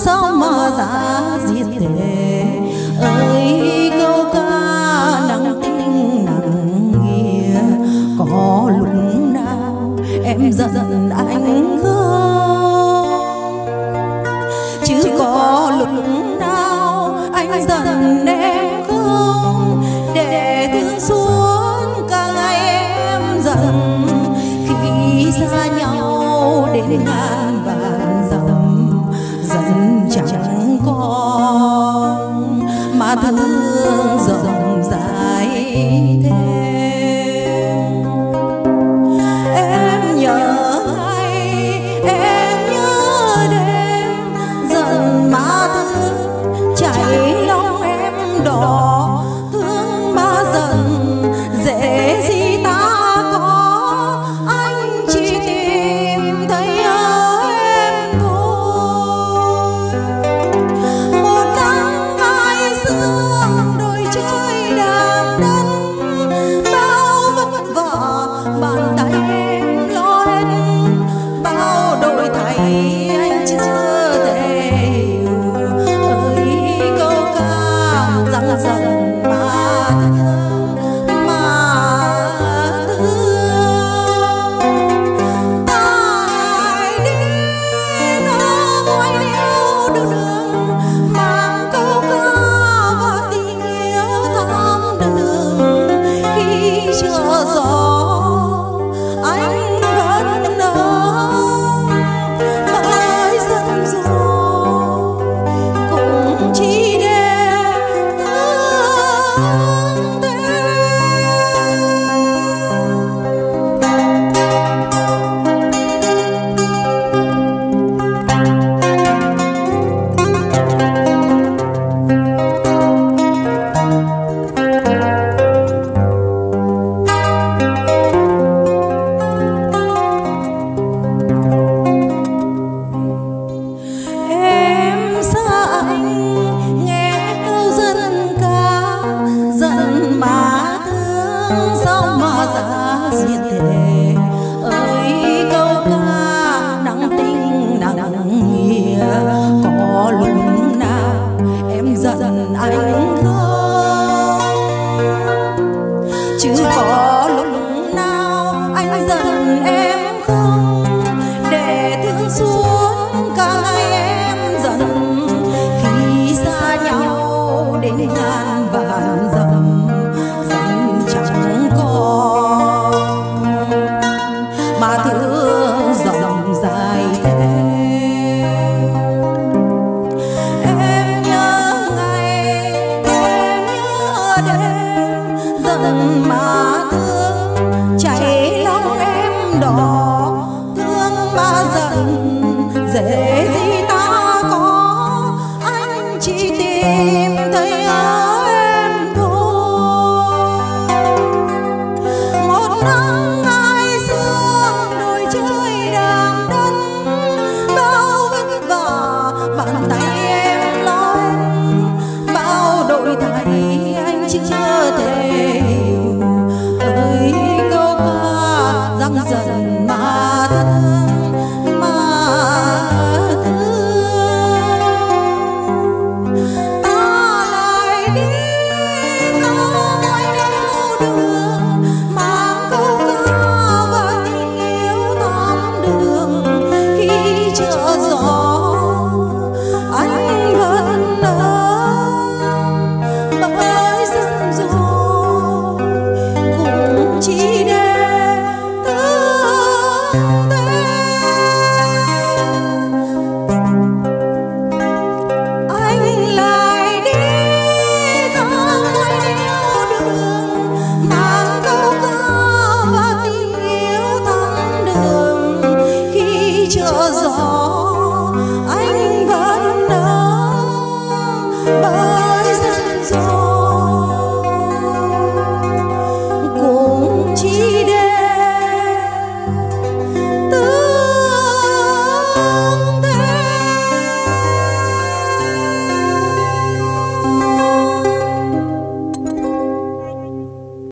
sao mà giá diệt thế. Ơi câu ca nặng tình nặng nghĩa, có lúc nào em giận anh không? Chứ có lúc nào anh giận em không? Để thương suốt cả ngày em giận, khi xa nhau đến ngàn vạn dặm, giận chẳng còn mà thương rộng dài thêm. Em nhớ ngày, em nhớ đêm, giận mà thương chảy lòng em đỏ. Thương mà giận dễ gì ta có, anh chỉ tìm thấy em thôi. Một nắng hai sương đôi chơi đàn đất, bao vất vả bàn tay em lo hết, bao đổi thay anh chưa thể hiểu. Ơi câu ca rằng giận mà thương, mà thương. Ta lại đi nó ngoài nẻo đường đường, mang câu ca và tình yêu thắm đường. Khi chờ gió anh vẫn nở, mãi giận dỗi cũng chỉ để thương thêm. Em xa anh nghe câu dân ca, giận mà thương sao mà giá diệt thế. Ơi câu ca nặng tình nặng nghĩa, có lúc nào em giận anh không? Chứ có lúc nào anh giận em không? Để thương suốt cả ngày em giận, khi xa nhau đến ngàn vạn dặm, giận chẳng còn mà thương rộng dài thêm. Em nhớ ngày, em nhớ đêm, giận mà thương chảy lòng em đỏ. Thương mà giận dễ gì ta có, anh chỉ tìm